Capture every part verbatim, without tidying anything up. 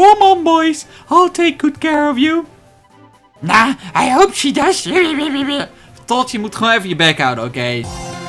Come on, boys. I'll take good care of you. Nah, I hope she does. Tot, je moet gewoon even je bek houden, oké? Okay?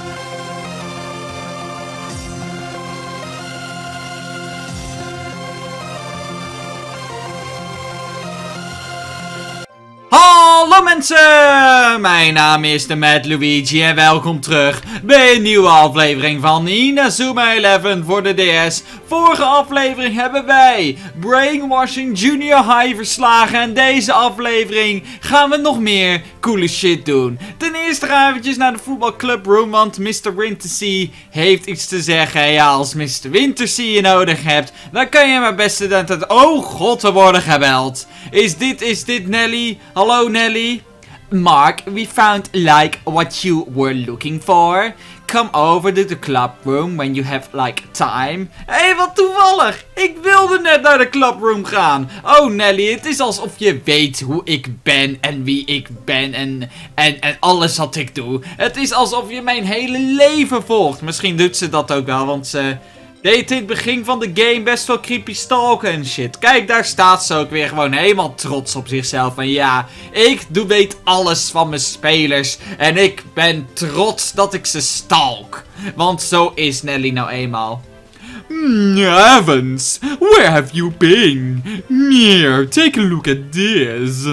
Hallo mensen, mijn naam is de Mad Luigi en welkom terug bij een nieuwe aflevering van Inazuma elf voor de D S. Vorige aflevering hebben wij Brainwashing Junior High verslagen en deze aflevering gaan we nog meer coole shit doen. Ten eerste gaan we eventjes naar de voetbalclubroom, want mister Wintersea heeft iets te zeggen. Ja, als mister Wintersea je nodig hebt, dan kan je maar beste dat het... Oh god, we worden gebeld. Is dit, is dit Nelly? Hallo Nelly? Mark, we found like what you were looking for. Come over to the clubroom when you have like time. Hé, hey, wat toevallig. Ik wilde net naar de clubroom gaan. Oh Nelly, het is alsof je weet hoe ik ben en wie ik ben en, en, en alles wat ik doe. Het is alsof je mijn hele leven volgt. Misschien doet ze dat ook wel, want ze... deed in het begin van de game best wel creepy stalken en shit. Kijk, daar staat ze ook weer gewoon helemaal trots op zichzelf. En ja, ik doe, weet alles van mijn spelers. En ik ben trots dat ik ze stalk. Want zo is Nelly nou eenmaal. Heavens, where have you been? Here, take a look at this.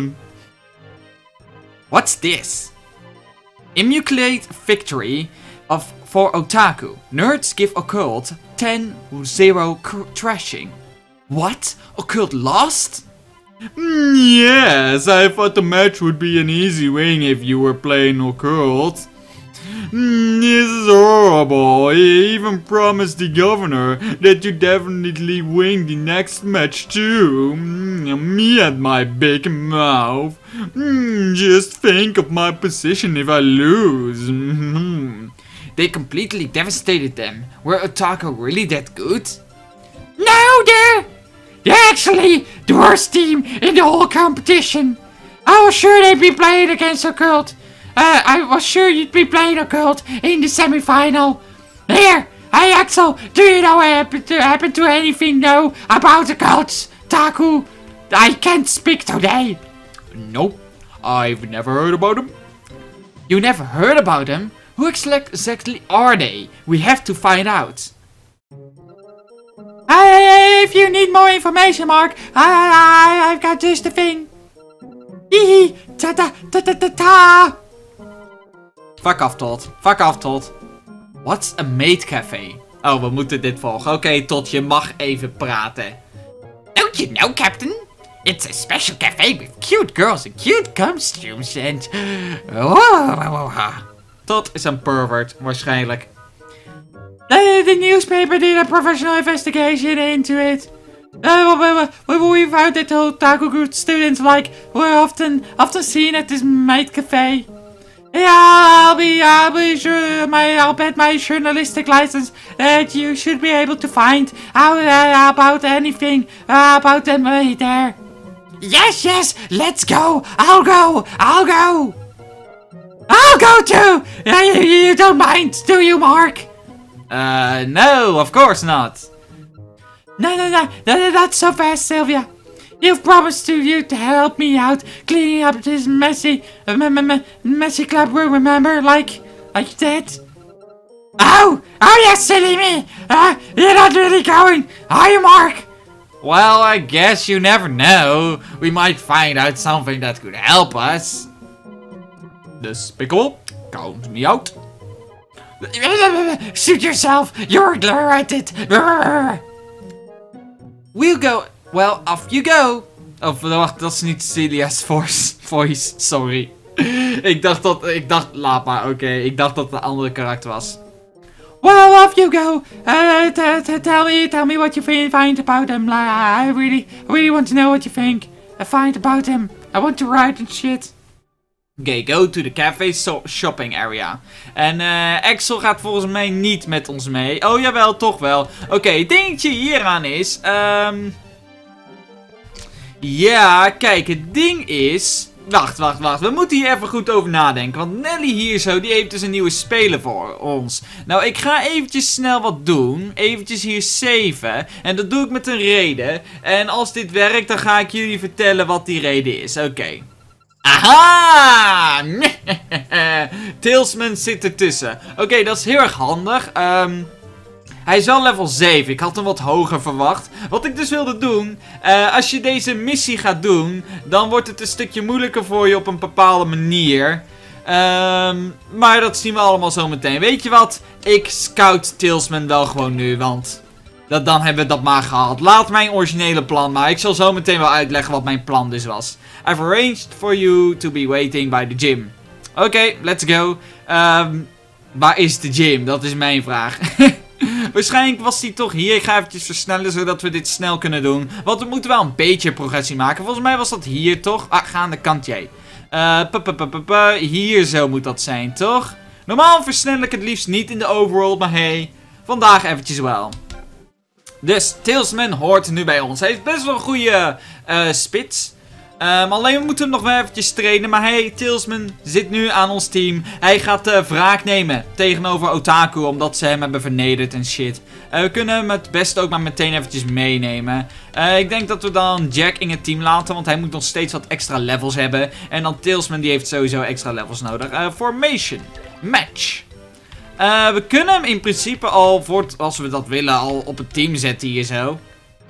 What's this? Immaculate Victory of for Otaku. Nerds give Occult ten zero trashing. What? Occult lost? Yes, I thought the match would be an easy win if you were playing Occult. This is horrible. He even promised the governor that you definitely win the next match too. Me and my big mouth. Just think of my position if I lose. They completely devastated them. Were Otaku really that good? No, they're... They're actually the worst team in the whole competition. I was sure they'd be playing against Occult. Uh, I was sure you'd be playing Occult in the semi-final. Here, hey Axel, do you know what happened to, happened to anything know about Occult? Taku, I can't speak today. Nope, I've never heard about them. You never heard about them? Who exactly are they? We have to find out. Hey, if you need more information, Mark, I, I, I've got just the thing. Hee ta ta ta ta ta ta. Fuck off, Todd. Fuck off, Todd. What's a maid cafe? Oh, we moeten dit volgen. Oké, okay, Todd, je mag even praten. Don't you know, Captain? It's a special cafe with cute girls in cute costumes and... Todd is een pervert, waarschijnlijk. The, the newspaper did a professional investigation into it. Uh, we, we, we found that Otaku group students like were often often seen at this maid cafe. Yeah, I'll be I'll be sure my I'll bet my journalistic license that you should be able to find out uh, about anything uh, about them uh, there. Yes, yes, let's go. I'll go. I'll go. I'll go too! Uh, you, you don't mind, do you, Mark? Uh, no, of course not. No, no, no, no, not so fast, Sylvia. You've promised to you to help me out cleaning up this messy, uh, messy club room, remember? Like, like that? Oh, oh yes, silly me! Uh, you're not really going, are you, Mark? Well, I guess you never know. We might find out something that could help us. Despicable. Count me out. Shoot yourself. You're glad at it. We'll go. Well, off you go. Oh, wacht, dat is niet Celia's voice. voice. Sorry. ik dacht dat... Ik dacht... Laat maar, oké. Okay. Ik dacht dat het een andere karakter was. Well, off you go. Uh, tell me, tell me what you find about them. I really, I really want to know what you think. I find about them. I want to write and shit. Oké, okay, go to the cafe so shopping area. En uh, Axel gaat volgens mij niet met ons mee. Oh jawel, toch wel. Oké, okay, dingetje hieraan is... Um... Ja, kijk, het ding is... Wacht, wacht, wacht. We moeten hier even goed over nadenken. Want Nelly hier zo, die heeft dus een nieuwe speler voor ons. Nou, ik ga eventjes snel wat doen. Eventjes hier saven. En dat doe ik met een reden. En als dit werkt, dan ga ik jullie vertellen wat die reden is. Oké. Okay. Aha! Tailsman zit ertussen. Oké, okay, dat is heel erg handig. Um, hij is wel level zeven. Ik had hem wat hoger verwacht. Wat ik dus wilde doen. Uh, als je deze missie gaat doen. Dan wordt het een stukje moeilijker voor je op een bepaalde manier. Um, maar dat zien we allemaal zo meteen. Weet je wat? Ik scout Tailsman wel gewoon nu. Want dat, dan hebben we dat maar gehad. Laat mijn originele plan maar. Ik zal zo meteen wel uitleggen wat mijn plan dus was. I've arranged for you to be waiting by the gym. Oké, okay, let's go. Um, waar is de gym? Dat is mijn vraag. Waarschijnlijk was die toch hier. Ik ga eventjes versnellen, zodat we dit snel kunnen doen. Want we moeten wel een beetje progressie maken. Volgens mij was dat hier, toch? Ah, ga aan de kant, jij. Uh, hier zo moet dat zijn, toch? Normaal versnel ik het liefst niet in de overworld, maar hey, vandaag eventjes wel. Dus, Tailsman hoort nu bij ons. Hij heeft best wel een goede uh, spits. Um, alleen we moeten hem nog wel eventjes trainen. Maar hey, Tailsman zit nu aan ons team. Hij gaat uh, wraak nemen tegenover Otaku. Omdat ze hem hebben vernederd en shit. Uh, we kunnen hem het beste ook maar meteen eventjes meenemen. Uh, ik denk dat we dan Jack in het team laten. Want hij moet nog steeds wat extra levels hebben. En dan Tailsman die heeft sowieso extra levels nodig. Uh, formation. Match. Uh, we kunnen hem in principe al, voor als we dat willen, al op het team zetten hier zo.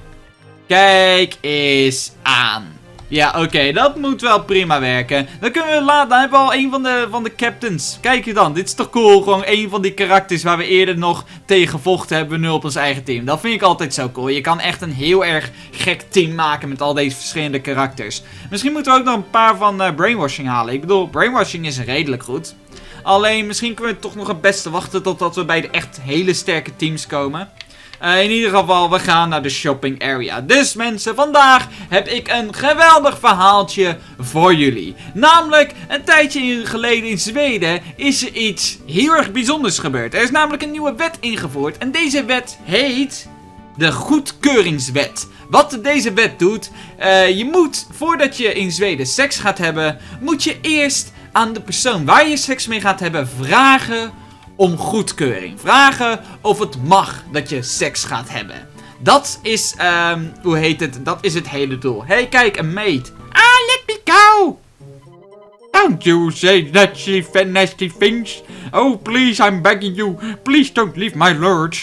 Kijk eens aan. Ja, oké, okay, dat moet wel prima werken. Dan kunnen we laten, dan hebben we al een van de, van de captains. Kijk je dan, dit is toch cool? Gewoon een van die karakters waar we eerder nog tegen gevochten hebben, nu op ons eigen team. Dat vind ik altijd zo cool. Je kan echt een heel erg gek team maken met al deze verschillende karakters. Misschien moeten we ook nog een paar van uh, brainwashing halen. Ik bedoel, brainwashing is redelijk goed. Alleen, misschien kunnen we toch nog het beste wachten totdat we bij de echt hele sterke teams komen. Uh, in ieder geval, we gaan naar de shopping area. Dus mensen, vandaag heb ik een geweldig verhaaltje voor jullie. Namelijk, een tijdje geleden in Zweden is er iets heel erg bijzonders gebeurd. Er is namelijk een nieuwe wet ingevoerd. En deze wet heet de goedkeuringswet. Wat deze wet doet, uh, je moet, voordat je in Zweden seks gaat hebben, moet je eerst aan de persoon waar je seks mee gaat hebben vragen om goedkeuring. Vragen of het mag dat je seks gaat hebben. Dat is, um, hoe heet het? Dat is het hele doel. Hey, kijk, een maid. Ah, let me go! Don't you say nasty, nasty things. Oh, please, I'm begging you. Please don't leave my lurch.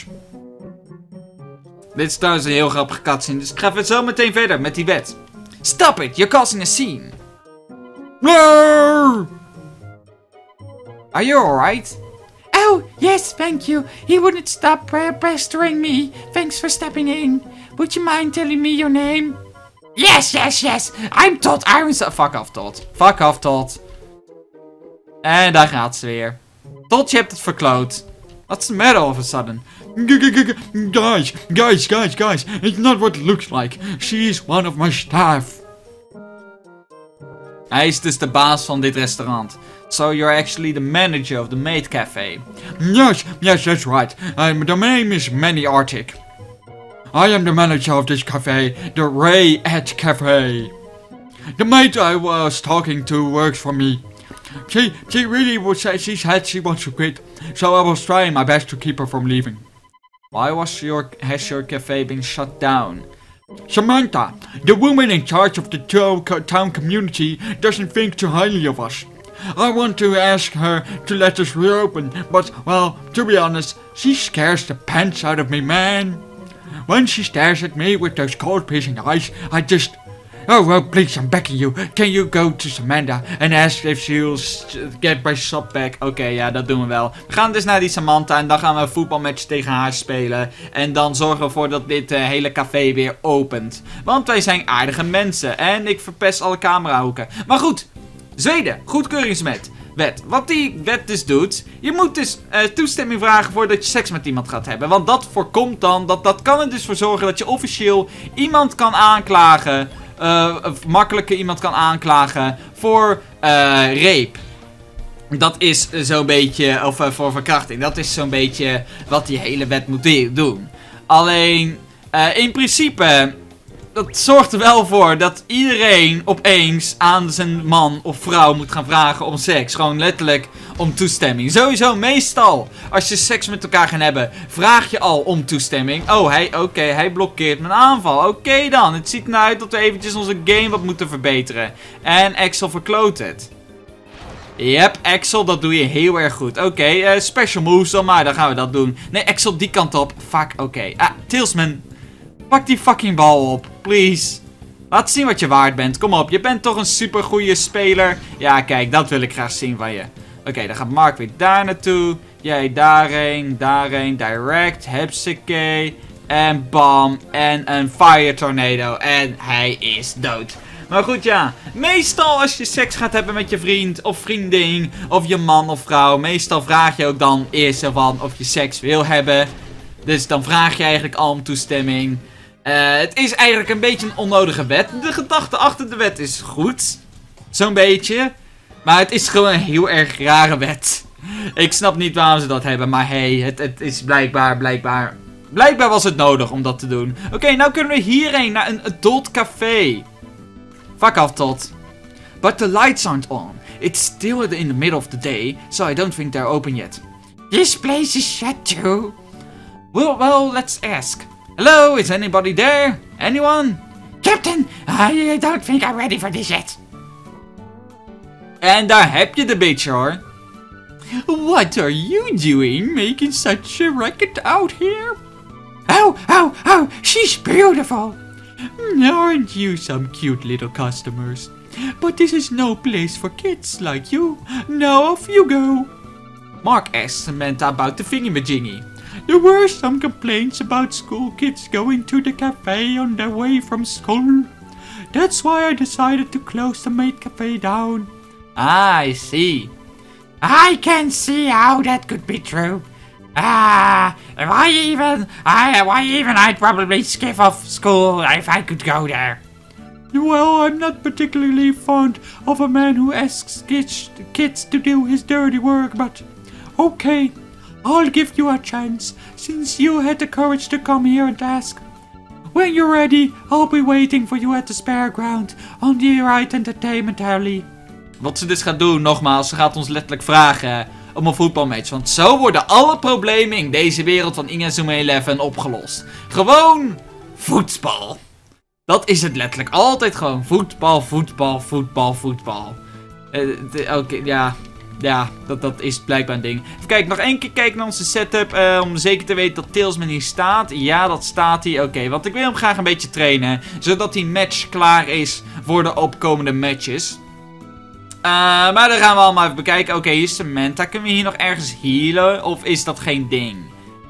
Dit is trouwens een heel grappige cutscene, dus ik ga zo meteen verder met die wet. Stop it, you're causing a scene. No! Are you alright? Oh, yes, thank you. He wouldn't stop uh, pestering me. Thanks for stepping in. Would you mind telling me your name? Yes, yes, yes. I'm Todd Ironstone. Fuck off, Todd. Fuck off, Todd. En daar gaat ze weer. Todd, je hebt het verkloot. What's the matter all of a sudden? Guys, guys, guys, guys. It's not what it looks like. She is one of my staff. Hij is dus de baas van dit restaurant. So you're actually the manager of the maid cafe. Yes, yes, that's right. Um, the name is Manny Arctic. I am the manager of this cafe, the Ray Ed Cafe. The maid I was talking to works for me. She, she really was, she said she wants to quit, so I was trying my best to keep her from leaving. Why was your, has your cafe been shut down? Samantha, the woman in charge of the town community, doesn't think too highly of us. I want to ask her to let us reopen, but, well, to be honest, she scares the pants out of me, man. When she stares at me with those cold-piercing eyes, I just... Oh, well, please, I'm begging you. Can you go to Samantha and ask if she'll get my sub back? Oké, okay, ja, dat doen we wel. We gaan dus naar die Samantha en dan gaan we een voetbalmatch tegen haar spelen. En dan zorgen we ervoor dat dit uh, hele café weer opent. Want wij zijn aardige mensen. En ik verpest alle camerahoeken. Maar goed, Zweden, goedkeuringswet. Wet. Wat die wet dus doet, je moet dus uh, toestemming vragen voordat je seks met iemand gaat hebben. Want dat voorkomt dan, dat, dat kan er dus voor zorgen dat je officieel iemand kan aanklagen... Uh, of makkelijker iemand kan aanklagen voor uh, rape. Dat is zo'n beetje, of uh, voor verkrachting. Dat is zo'n beetje wat die hele wet moet doen. Alleen, uh, in principe dat zorgt er wel voor dat iedereen opeens aan zijn man of vrouw moet gaan vragen om seks. Gewoon letterlijk om toestemming. Sowieso, meestal, als je seks met elkaar gaat hebben, vraag je al om toestemming. Oh, hij, oké, okay, hij blokkeert mijn aanval. Oké okay dan, het ziet nou uit dat we eventjes onze game wat moeten verbeteren. En Axel verkloot het. Yep, Axel, dat doe je heel erg goed. Oké, okay, uh, special moves dan maar, dan gaan we dat doen. Nee, Axel, die kant op. Fuck, oké. Okay. Ah, Tailsman, pak die fucking bal op, please. Laat zien wat je waard bent. Kom op, je bent toch een super goede speler. Ja, kijk, dat wil ik graag zien van je. Oké, okay, dan gaat Mark weer daar naartoe. Jij daarheen, daarheen, direct, hupsakee. En bam, en een fire tornado. En hij is dood. Maar goed, ja. Meestal als je seks gaat hebben met je vriend of vriendin, of je man of vrouw, meestal vraag je ook dan eerst van of je seks wil hebben. Dus dan vraag je eigenlijk al om toestemming. Uh, het is eigenlijk een beetje een onnodige wet. De gedachte achter de wet is goed. Zo'n beetje. Maar het is gewoon een heel erg rare wet. Ik snap niet waarom ze dat hebben. Maar hey, het, het is blijkbaar, blijkbaar... Blijkbaar was het nodig om dat te doen. Oké, okay, nou kunnen we hierheen naar een adult café. Fuck off, Todd. But the lights aren't on. It's still in the middle of the day, so I don't think they're open yet. This place is shut too. Well, well, let's ask. Hello, is anybody there? Anyone? Captain, I don't think I'm ready for this yet. En daar heb je de bitch, hoor. What are you doing, making such a racket out here? Oh, oh, oh, she's beautiful. Aren't you some cute little customers? But this is no place for kids like you. Now off you go. Mark asked Samantha about the thingy-majiggy. There were some complaints about school kids going to the cafe on their way from school. That's why I decided to close the maid cafe down. Ah, I see. I can see how that could be true. Ah, why even, I, why even I'd probably skip off school if I could go there. Well, I'm not particularly fond of a man who asks kids, kids to do his dirty work, but okay, I'll give you a chance, since you had the courage to come here and ask. When you're ready, I'll be waiting for you at the spare ground on the right entertainment alley. Wat ze dus gaat doen, nogmaals, ze gaat ons letterlijk vragen om een voetbalmatch. Want zo worden alle problemen in deze wereld van Inazuma elf opgelost. Gewoon voetbal. Dat is het letterlijk. Altijd gewoon voetbal, voetbal, voetbal, voetbal. Uh, Oké, okay, ja. Ja, dat, dat is blijkbaar een ding. Even kijken, nog één keer kijken naar onze setup. Uh, om zeker te weten dat Tailsman hier staat. Ja, dat staat hij. Oké, okay, want ik wil hem graag een beetje trainen. Zodat die match klaar is voor de opkomende matches. Uh, maar dan gaan we allemaal even bekijken. Oké, okay, hier is Samantha. Kunnen we hier nog ergens healen? Of is dat geen ding?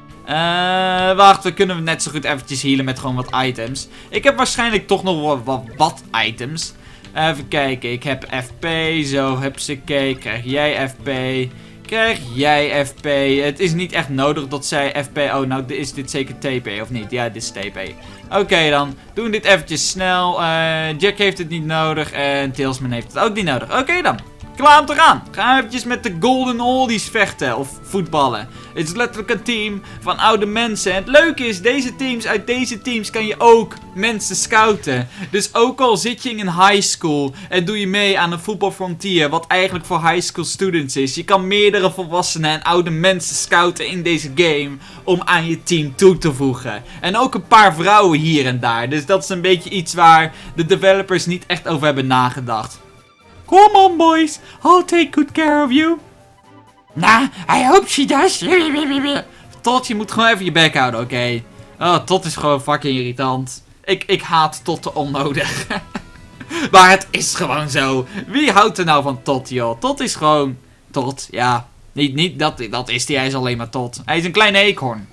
Uh, wacht, we kunnen net zo goed eventjes healen met gewoon wat items. Ik heb waarschijnlijk toch nog wat, wat, wat items. Even kijken, ik heb F P, zo, hupsakee, krijg jij F P, krijg jij F P. Het is niet echt nodig dat zij F P, oh nou is dit zeker T P of niet? Ja, dit is T P. Oké okay, dan, doen we dit eventjes snel. Uh, Jack heeft het niet nodig en Tailsman heeft het ook niet nodig. Oké okay, dan. Klaar om te gaan. Gaan we eventjes met de Golden Oldies vechten. Of voetballen. Het is letterlijk een team van oude mensen. En het leuke is, deze teams, uit deze teams kan je ook mensen scouten. Dus ook al zit je in een high school en doe je mee aan een Football Frontier, wat eigenlijk voor high school students is. Je kan meerdere volwassenen en oude mensen scouten in deze game om aan je team toe te voegen. En ook een paar vrouwen hier en daar. Dus dat is een beetje iets waar de developers niet echt over hebben nagedacht. Come on, boys. I'll take good care of you. Nah, I hope she does. Tot, je moet gewoon even je bek houden, oké? Okay? Oh, Tot is gewoon fucking irritant. Ik, ik haat Tot te onnodig. Maar het is gewoon zo. Wie houdt er nou van Tot, joh? Tot is gewoon Tot, ja. Niet, niet, dat, dat is hij. Hij is alleen maar Tot. Hij is een kleine eekhoorn.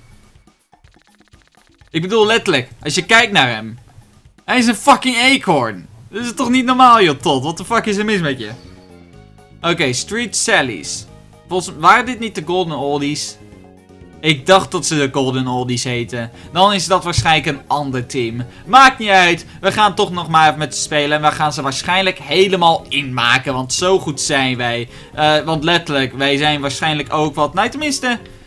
Ik bedoel letterlijk, als je kijkt naar hem. Hij is een fucking eekhoorn. Dat is toch niet normaal, joh, Tot? Wat de fuck is er mis met je? Oké, okay, Street Sallies. Volgens waren dit niet de Golden Oldies? Ik dacht dat ze de Golden Oldies heten. Dan is dat waarschijnlijk een ander team. Maakt niet uit. We gaan toch nog maar even met ze spelen. En we gaan ze waarschijnlijk helemaal inmaken. Want zo goed zijn wij. Uh, want letterlijk, wij zijn waarschijnlijk ook wat... Nou, tenminste...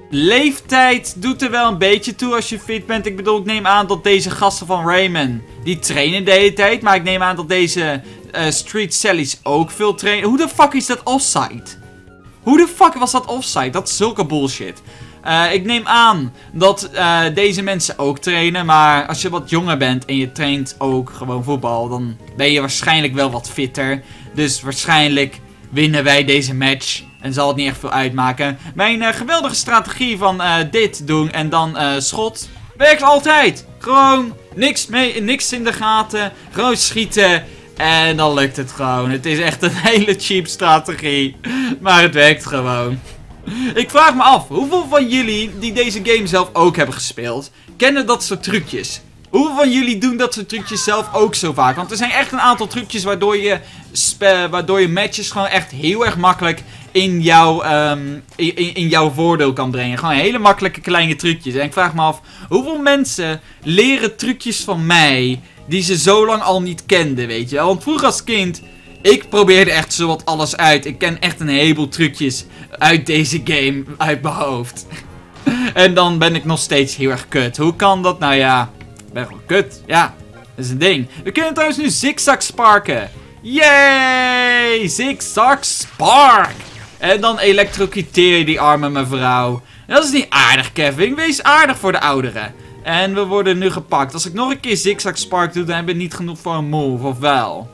leeftijd doet er wel een beetje toe als je fit bent. Ik bedoel, ik neem aan dat deze gasten van Rayman, die trainen de hele tijd. Maar ik neem aan dat deze uh, Street Sally's ook veel trainen. Hoe de fuck is dat offside? Hoe de fuck was dat offside? Dat is zulke bullshit. Uh, ik neem aan dat uh, deze mensen ook trainen. Maar als je wat jonger bent en je traint ook gewoon voetbal, dan ben je waarschijnlijk wel wat fitter. Dus waarschijnlijk winnen wij deze match. En zal het niet echt veel uitmaken. Mijn uh, geweldige strategie van uh, dit doen en dan uh, schot werkt altijd. Gewoon niks, mee, niks in de gaten. Gewoon schieten. En dan lukt het gewoon. Het is echt een hele cheap strategie. Maar het werkt gewoon. Ik vraag me af, hoeveel van jullie die deze game zelf ook hebben gespeeld, kennen dat soort trucjes? Hoeveel van jullie doen dat soort trucjes zelf ook zo vaak? Want er zijn echt een aantal trucjes waardoor je, waardoor je matches gewoon echt heel erg makkelijk in jouw, um, in, in jouw voordeel kan brengen. Gewoon hele makkelijke kleine trucjes. En ik vraag me af, hoeveel mensen leren trucjes van mij die ze zo lang al niet kenden, weet je wel? Want vroeger als kind, ik probeerde echt zowat alles uit. Ik ken echt een heleboel trucjes uit deze game uit mijn hoofd. En dan ben ik nog steeds heel erg kut. Hoe kan dat? Nou ja, ik ben gewoon kut. Ja, dat is een ding. We kunnen trouwens nu zigzag sparken. Yay! Zigzag spark! En dan elektrocuteer je die arme mevrouw. Dat is niet aardig, Kevin. Wees aardig voor de ouderen. En we worden nu gepakt. Als ik nog een keer zigzag spark doe, dan heb ik niet genoeg voor een move, of wel?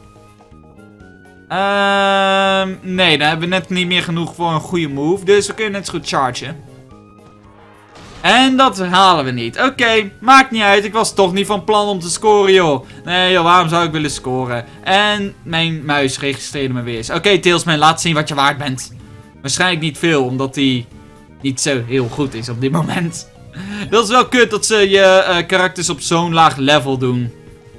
Ehm, uh, nee, dan hebben we net niet meer genoeg voor een goede move. Dus we kunnen net zo goed chargen. En dat halen we niet. Oké, okay, maakt niet uit. Ik was toch niet van plan om te scoren, joh. Nee, joh, waarom zou ik willen scoren? En mijn muis registreerde me weer eens. Oké, okay, Tailsman, laat zien wat je waard bent. Waarschijnlijk niet veel, omdat hij niet zo heel goed is op dit moment. Dat is wel kut dat ze je uh, karakters op zo'n laag level doen.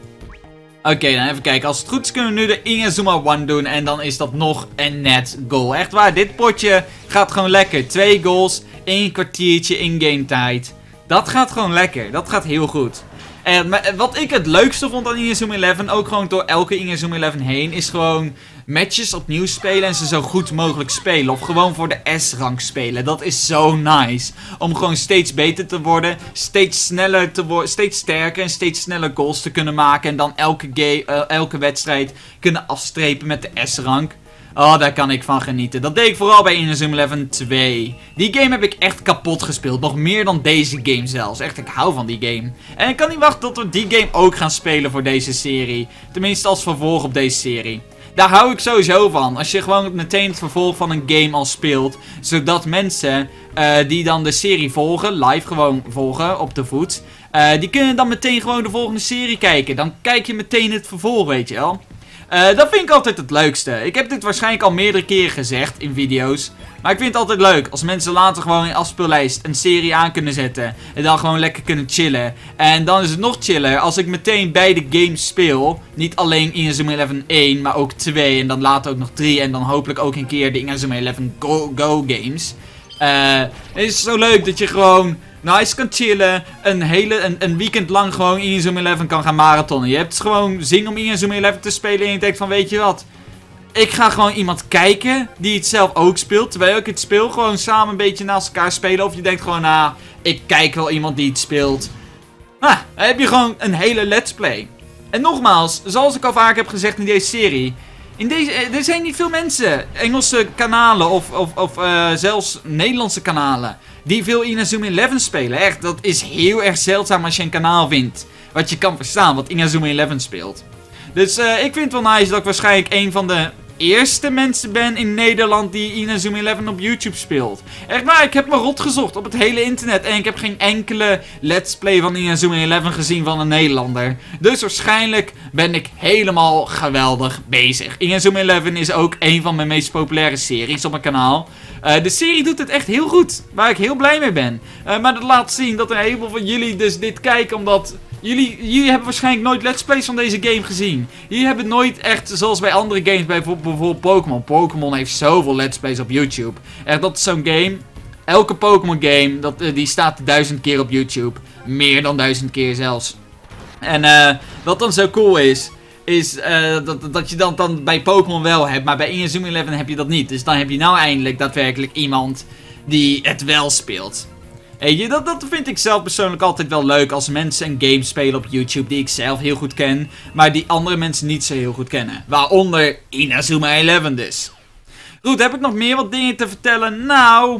Oké, okay, dan even kijken. Als het goed is kunnen we nu de Inazuma One doen. En dan is dat nog een net goal. Echt waar, dit potje gaat gewoon lekker. Twee goals, één kwartiertje in-game tijd. Dat gaat gewoon lekker. Dat gaat heel goed. En wat ik het leukste vond aan Inazuma elf, ook gewoon door elke Inazuma elf heen, is gewoon matches opnieuw spelen en ze zo goed mogelijk spelen. Of gewoon voor de S-rank spelen. Dat is zo nice. Om gewoon steeds beter te worden, steeds sneller te worden, steeds sterker en steeds sneller goals te kunnen maken. En dan elke, game, uh, elke wedstrijd kunnen afstrepen met de S-rank. Oh, daar kan ik van genieten. Dat deed ik vooral bij Inazuma elf twee. Die game heb ik echt kapot gespeeld. Nog meer dan deze game zelfs. Echt, ik hou van die game. En ik kan niet wachten tot we die game ook gaan spelen voor deze serie. Tenminste als vervolg op deze serie. Daar hou ik sowieso van. Als je gewoon meteen het vervolg van een game al speelt. Zodat mensen uh, die dan de serie volgen, live gewoon volgen op de voet. Uh, die kunnen dan meteen gewoon de volgende serie kijken. Dan kijk je meteen het vervolg, weet je wel. Uh, dat vind ik altijd het leukste. Ik heb dit waarschijnlijk al meerdere keren gezegd in video's. Maar ik vind het altijd leuk als mensen later gewoon in afspeellijst een serie aan kunnen zetten. En dan gewoon lekker kunnen chillen. En dan is het nog chiller als ik meteen beide games speel. Niet alleen Inazuma elf één, maar ook twee. En dan later ook nog drie. En dan hopelijk ook een keer de Inazuma elf Go, Go games. Uh, het is zo leuk dat je gewoon nice kan chillen. Een, hele, een, een weekend lang gewoon Inazuma elf kan gaan marathonnen. Je hebt gewoon zin om Inazuma elf te spelen. En je denkt van, weet je wat? Ik ga gewoon iemand kijken die het zelf ook speelt. Terwijl ik het speel. Gewoon samen een beetje naast elkaar spelen. Of je denkt gewoon, nou, ah, ik kijk wel iemand die het speelt. Nou, dan heb je gewoon een hele let's play. En nogmaals, zoals ik al vaak heb gezegd in deze serie. In deze, er zijn niet veel mensen, Engelse kanalen of, of, of uh, zelfs Nederlandse kanalen, die veel Inazuma elf spelen. Echt, dat is heel erg zeldzaam als je een kanaal vindt wat je kan verstaan, wat Inazuma elf speelt. Dus uh, ik vind het wel nice dat ik waarschijnlijk een van de eerste mensen ben in Nederland die Inazuma elf op YouTube speelt. Echt waar, ik heb me rot gezocht op het hele internet en ik heb geen enkele let's play van Inazuma elf gezien van een Nederlander. Dus waarschijnlijk ben ik helemaal geweldig bezig. Inazuma elf is ook een van mijn meest populaire series op mijn kanaal. Uh, de serie doet het echt heel goed, waar ik heel blij mee ben. Uh, maar dat laat zien dat een heleboel van jullie dus dit kijken omdat Jullie, jullie hebben waarschijnlijk nooit let's plays van deze game gezien. Jullie hebben nooit echt, zoals bij andere games, bij bijvoorbeeld Pokémon. Pokémon heeft zoveel let's plays op YouTube. Echt, dat is zo'n game. Elke Pokémon game, dat, die staat duizend keer op YouTube. Meer dan duizend keer zelfs. En uh, wat dan zo cool is, is uh, dat, dat je dat dan bij Pokémon wel hebt. Maar bij Inazuma elf heb je dat niet. Dus dan heb je nou eindelijk daadwerkelijk iemand die het wel speelt. Weet je, dat, dat vind ik zelf persoonlijk altijd wel leuk als mensen een game spelen op YouTube die ik zelf heel goed ken, maar die andere mensen niet zo heel goed kennen. Waaronder Inazuma elf dus. Goed, heb ik nog meer wat dingen te vertellen? Nou,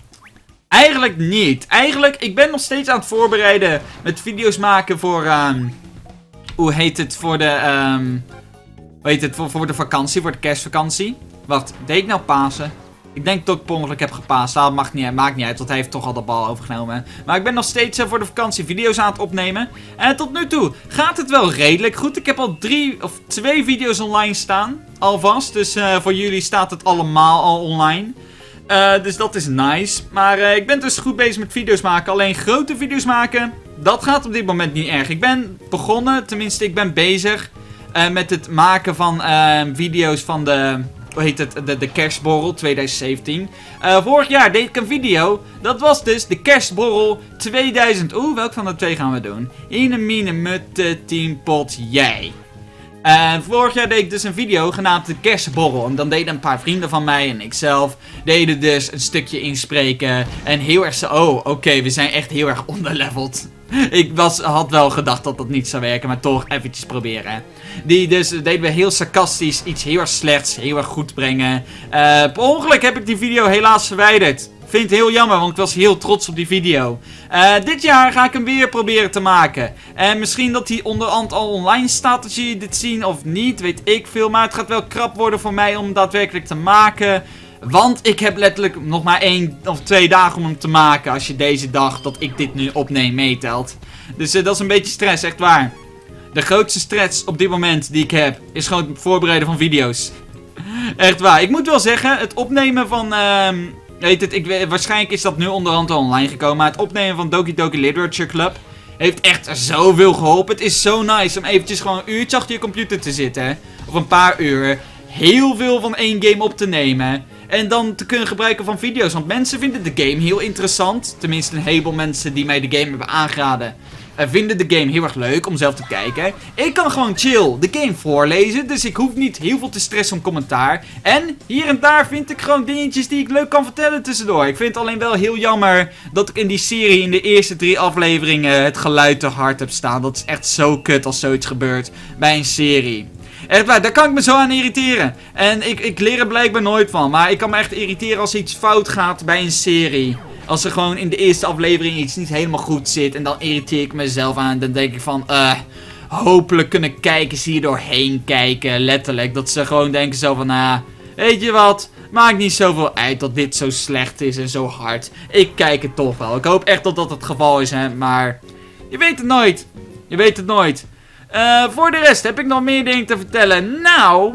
eigenlijk niet. Eigenlijk, ik ben nog steeds aan het voorbereiden met video's maken voor, um, hoe heet het, voor de, um, hoe heet het, voor, voor de vakantie, voor de kerstvakantie. Wacht, deed ik nou Pasen? Ik denk dat ik per ongeluk heb gepaast. Dat maakt niet, maakt niet uit, want hij heeft toch al de bal overgenomen. Maar ik ben nog steeds uh, voor de vakantie video's aan het opnemen. En tot nu toe gaat het wel redelijk goed. Ik heb al drie of twee video's online staan. Alvast. Dus uh, voor jullie staat het allemaal al online. Uh, dus dat is nice. Maar uh, ik ben dus goed bezig met video's maken. Alleen grote video's maken, dat gaat op dit moment niet erg. Ik ben begonnen, tenminste ik ben bezig uh, met het maken van uh, video's van de... Hoe heet het? De, de kerstborrel twintig zeventien. Uh, vorig jaar deed ik een video. Dat was dus de kerstborrel tweeduizend. Oeh, welk van de twee gaan we doen? Ine, mine, mutte, tien, pot, jij. Uh, vorig jaar deed ik dus een video genaamd de kerstborrel. En dan deden een paar vrienden van mij en ikzelf deden dus een stukje inspreken. En heel erg zo, oh, oké, okay, we zijn echt heel erg onderleveld. Ik was, had wel gedacht dat dat niet zou werken, maar toch eventjes proberen. Die dus deden we heel sarcastisch, iets heel erg slechts, heel erg goed brengen. Uh, per ongeluk heb ik die video helaas verwijderd. Vind het heel jammer, want ik was heel trots op die video. Uh, dit jaar ga ik hem weer proberen te maken. En misschien dat hij onderhand al online staat als jullie dit zien of niet, weet ik veel. Maar het gaat wel krap worden voor mij om daadwerkelijk te maken. Want ik heb letterlijk nog maar één of twee dagen om hem te maken. Als je deze dag dat ik dit nu opneem meetelt. Dus uh, dat is een beetje stress, echt waar. De grootste stress op dit moment die ik heb is gewoon het voorbereiden van video's. Echt waar. Ik moet wel zeggen, het opnemen van... Uh, weet het, ik, waarschijnlijk is dat nu onderhand al online gekomen. Maar het opnemen van Doki Doki Literature Club heeft echt zoveel geholpen. Het is zo nice om eventjes gewoon een uurtje achter je computer te zitten. Of een paar uur. Heel veel van één game op te nemen. En dan te kunnen gebruiken van video's. Want mensen vinden de game heel interessant. Tenminste een heleboel mensen die mij de game hebben aangeraden. Uh, vinden de game heel erg leuk om zelf te kijken. Ik kan gewoon chill de game voorlezen. Dus ik hoef niet heel veel te stressen om commentaar. En hier en daar vind ik gewoon dingetjes die ik leuk kan vertellen tussendoor. Ik vind het alleen wel heel jammer dat ik in die serie in de eerste drie afleveringen het geluid te hard heb staan. Dat is echt zo kut als zoiets gebeurt bij een serie. Echt waar, daar kan ik me zo aan irriteren. En ik, ik leer er blijkbaar nooit van. Maar ik kan me echt irriteren als iets fout gaat bij een serie. Als er gewoon in de eerste aflevering iets niet helemaal goed zit. En dan irriteer ik mezelf aan. Dan denk ik van, eh... Uh, hopelijk kunnen kijkers hier doorheen kijken. Letterlijk. Dat ze gewoon denken zo van, ah... weet je wat? Maakt niet zoveel uit dat dit zo slecht is en zo hard. Ik kijk het toch wel. Ik hoop echt dat dat het geval is, hè. Maar... je weet het nooit. Je weet het nooit. Uh, voor de rest heb ik nog meer dingen te vertellen. Nou...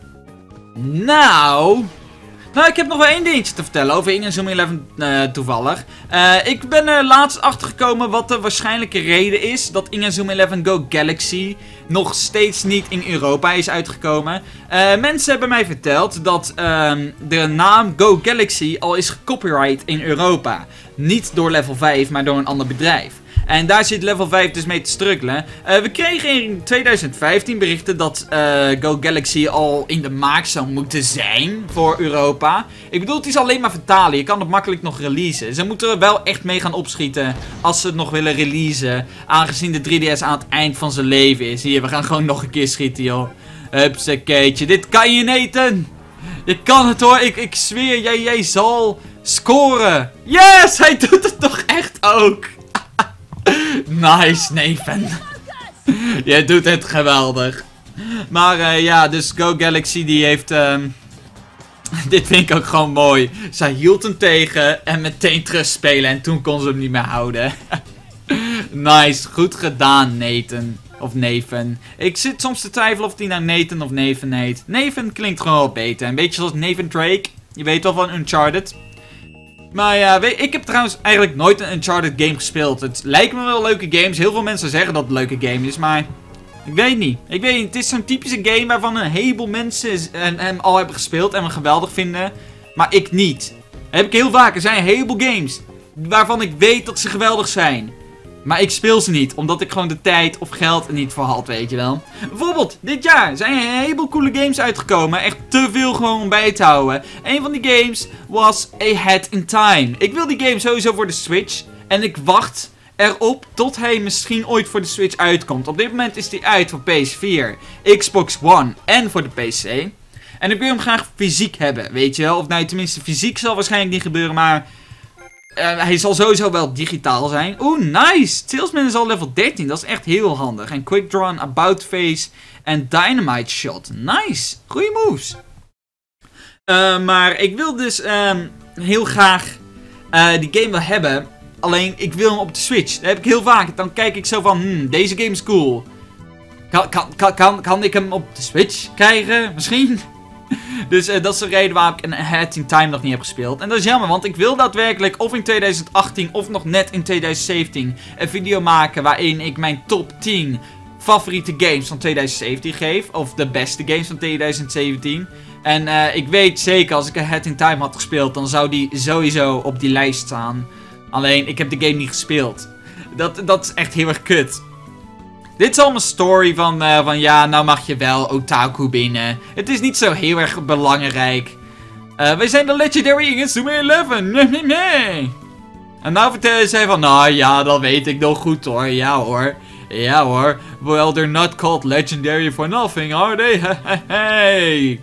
Nou... Nou, ik heb nog wel één dingetje te vertellen over Inazuma elf uh, toevallig. Uh, ik ben er laatst achter gekomen wat de waarschijnlijke reden is dat Inazuma elf Go Galaxy nog steeds niet in Europa is uitgekomen. Uh, mensen hebben mij verteld dat uh, de naam Go Galaxy al is gecopyright in Europa. Niet door Level vijf, maar door een ander bedrijf. En daar zit Level vijf dus mee te struggelen. Uh, we kregen in tweeduizend vijftien berichten dat uh, Go Galaxy al in de maak zou moeten zijn voor Europa. Ik bedoel, het is alleen maar vertalen. Je kan het makkelijk nog releasen. Ze moeten er wel echt mee gaan opschieten als ze het nog willen releasen. Aangezien de drie D S aan het eind van zijn leven is. Hier, we gaan gewoon nog een keer schieten, joh. Hupsakeetje. Dit kan je, Nathan. Je kan het, hoor. Ik, ik zweer, jij, jij zal scoren. Yes, hij doet het toch echt ook. Nice, Nathan. Jij doet het geweldig. Maar uh, ja, dus Go Galaxy die heeft... Um... dit vind ik ook gewoon mooi. Zij hield hem tegen en meteen terugspelen. En toen kon ze hem niet meer houden. Nice, goed gedaan, Nathan. Of Nathan. Ik zit soms te twijfelen of die nou Nathan of Nathan heet. Nathan klinkt gewoon wel beter. Een beetje zoals Nathan Drake. Je weet wel van Uncharted. Maar ja, weet, ik heb trouwens eigenlijk nooit een Uncharted game gespeeld. Het lijken me wel leuke games. Heel veel mensen zeggen dat het een leuke game is, maar ik weet niet. Ik weet niet, het is zo'n typische game waarvan een heleboel mensen hem al hebben gespeeld en hem geweldig vinden. Maar ik niet. Dat heb ik heel vaak. Er zijn een heleboel games waarvan ik weet dat ze geweldig zijn. Maar ik speel ze niet, omdat ik gewoon de tijd of geld er niet voor had, weet je wel. Bijvoorbeeld, dit jaar zijn er een heleboel coole games uitgekomen. Echt te veel gewoon om bij te houden. Een van die games was A Hat in Time. Ik wil die game sowieso voor de Switch. En ik wacht erop tot hij misschien ooit voor de Switch uitkomt. Op dit moment is hij uit voor P S vier, Xbox One en voor de P C. En ik wil hem graag fysiek hebben, weet je wel. Of nou, tenminste fysiek zal waarschijnlijk niet gebeuren, maar... Uh, hij zal sowieso wel digitaal zijn. Oeh, nice! Salesman is al level dertien, dat is echt heel handig. En Quick Draw, About Face en Dynamite Shot. Nice! Goeie moves. Uh, maar ik wil dus um, heel graag uh, die game wel hebben. Alleen, ik wil hem op de Switch. Dat heb ik heel vaak. Dan kijk ik zo van, hmm, deze game is cool. Kan, kan, kan, kan, kan ik hem op de Switch krijgen? Misschien? Dus uh, dat is de reden waarom ik een Ahead in Time nog niet heb gespeeld. En dat is jammer, want ik wil daadwerkelijk of in twintig achttien of nog net in twintig zeventien een video maken waarin ik mijn top tien favoriete games van twintig zeventien geef. Of de beste games van twintig zeventien. En uh, ik weet zeker, als ik Ahead in Time had gespeeld, dan zou die sowieso op die lijst staan. Alleen, ik heb de game niet gespeeld. Dat, dat is echt heel erg kut. Dit is al mijn story van, uh, van ja, nou mag je wel Otaku binnen. Het is niet zo heel erg belangrijk. Uh, wij zijn de Legendary Inazuma elf. Nee, nee, nee. En nou vertellen zij van, nou ja, dat weet ik nog goed hoor. Ja hoor. Ja hoor. Well, they're not called Legendary for nothing, are they? Hey.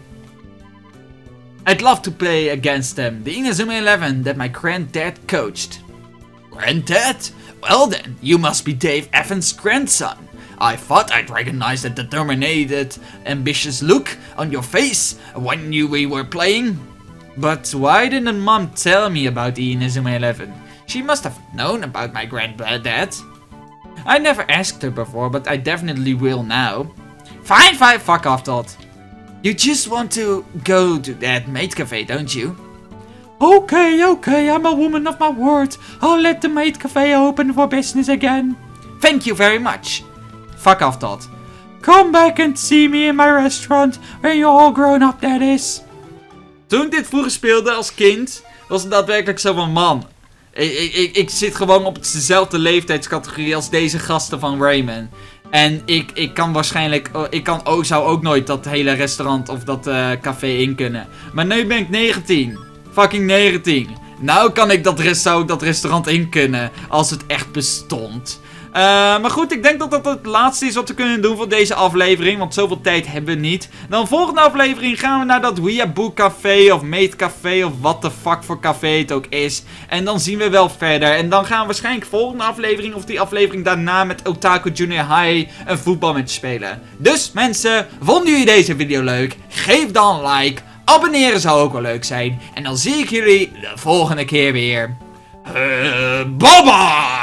I'd love to play against them. The Inazuma eleven that my granddad coached. Granddad? Well then, you must be Dave Evans' grandson. I thought I'd recognize the determined, ambitious look on your face when you we were playing. But why didn't Mom tell me about the Inazuma eleven? She must have known about my granddad. I never asked her before, but I definitely will now. Fine, fine, fuck off, Todd. You just want to go to that maid cafe, don't you? Okay, okay, I'm a woman of my word. I'll let the maid cafe open for business again. Thank you very much. Fuck off, Todd. Come back and see me in my restaurant when you're all grown up, that is. Toen ik dit vroeger speelde als kind, was het daadwerkelijk zo van, man, ik, ik, ik zit gewoon op dezelfde leeftijdscategorie als deze gasten van Rayman. En ik, ik kan waarschijnlijk, ik kan ook, zou ook nooit dat hele restaurant of dat uh, café in kunnen. Maar nu ben ik negentien. Fucking negentien. Nou kan ik dat, rest, zou ik dat restaurant in kunnen, als het echt bestond. Uh, maar goed, ik denk dat dat het laatste is wat we kunnen doen voor deze aflevering. Want zoveel tijd hebben we niet. Dan volgende aflevering gaan we naar dat Weeaboo Café of Maid Café of wat de fuck voor café het ook is. En dan zien we wel verder. En dan gaan we waarschijnlijk volgende aflevering of die aflevering daarna met Otaku Junior High een voetbalmatch spelen. Dus mensen, vonden jullie deze video leuk? Geef dan een like. Abonneren zou ook wel leuk zijn. En dan zie ik jullie de volgende keer weer. Uh, bye bye!